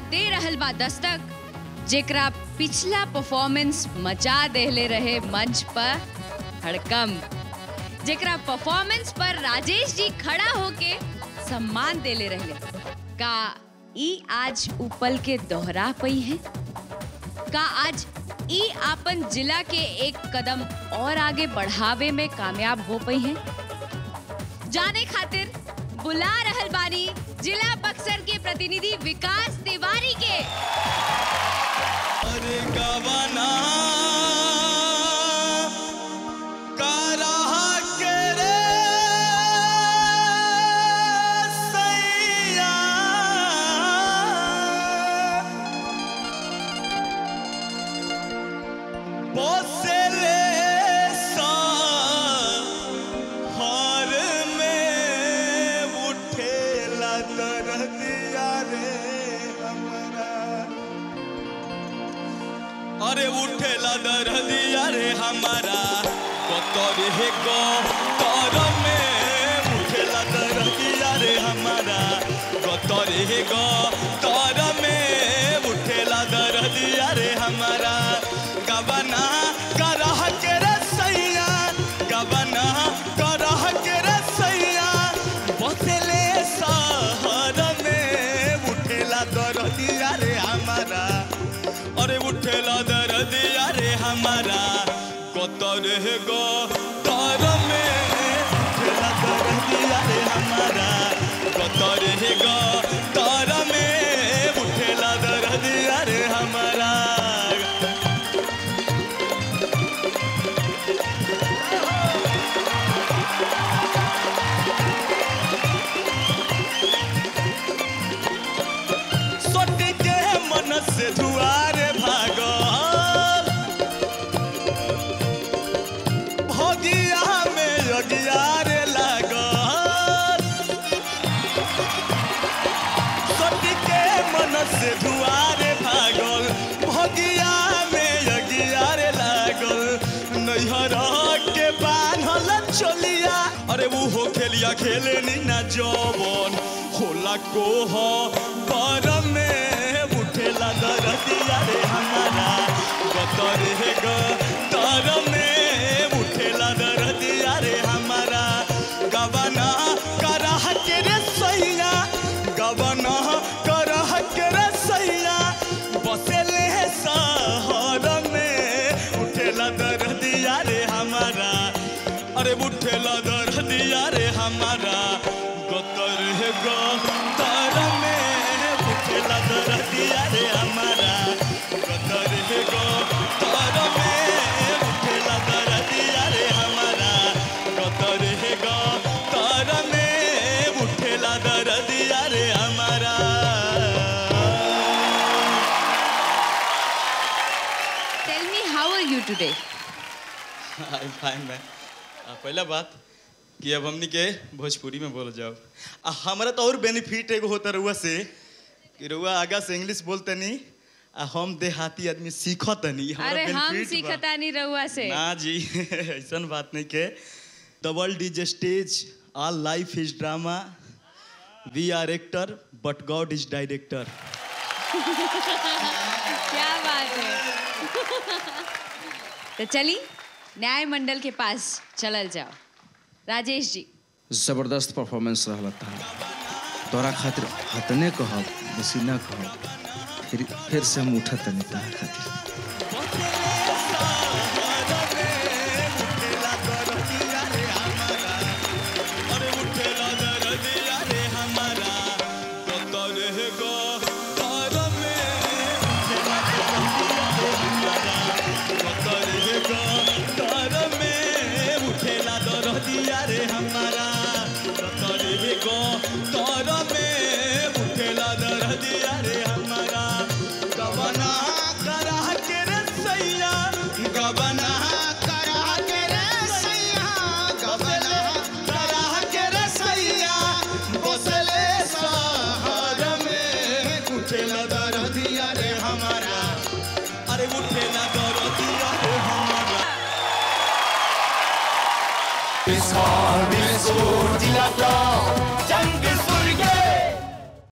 दे रहल बा दस्तक, जेकरा पिछला परफॉर्मेंस मचा देले रहे मंच पर हड़कंप, जेकरा परफॉर्मेंस पर राजेश जी खड़ा होके सम्मान देले रहे। का ई आज उपल के दोहरा पई है? का आज ई आपन जिला के एक कदम और आगे बढ़ावे में कामयाब हो पई है? जाने खातिर बुला रहल बानी जिला बक्सर के प्रतिनिधि विकास तिवारी के। अरे गवाना अरे उठेला दर्दिया रे हमारा कतर हे गो तर में उठेला दर्दिया रे हमारा कतर हे गो तर में उठेला दर्दिया रे हमारा गबना करह के रे सैया गबना करह के रे सैया बसले शहर में उठेला दर्दिया रे हमारा अरे उठेला दर्दिया रे हमारा कतर हे गो तर में उठेला दर्दिया रे हमारा कतर हे गो तर में उठेला दर्दिया रे हमारा। सोटी के मन से धुआर से धुआरे भागल भगिया में यगियारे लागल नैहर के बान्हल चलिया अरे वो हो खेलिया खेले नी ना जवन होला कोह पर में उठेला दर्दिया रे हमारा कतर हे गो तर में उठेला दर्दिया रे हमारा गबना करह के रे सैया गबना करह के रे सैया बसले शहर में उठेला दर्दिया रे हमारा अरे उठेला दर्दिया रे हमारा कतर हे गो तर में उठेला दर्दिया रे हमारा कतर हे गो तर में उठेला दर्दिया रे हमारा कतर हे गो तर में उठेला दर्दिया रे हमारा। Tell me, how are you today? I'm fine man। पहला बात कि अब हमनी के भोजपुरी में बोल जाओ हमारा तो और बेनिफिट एगो होता रुआ से कि रुआ आगा से इंग्लिश बोलते नहीं हम देहाती आदमी सीखत नहीं। अरे हम सीखता नहीं रुआ से ना जी ऐसा बात नहीं के the world is stage all life is drama we are actor but God is director. क्या बात है। तो चली न्याय मंडल के पास चलल जाओ। राजेश जी जबरदस्त परफॉर्मेंस रहला था तोरा खातिर हतने कहब बेसी ना कहब फिर से हम उठत नहीं तार खातिर। रे हमारा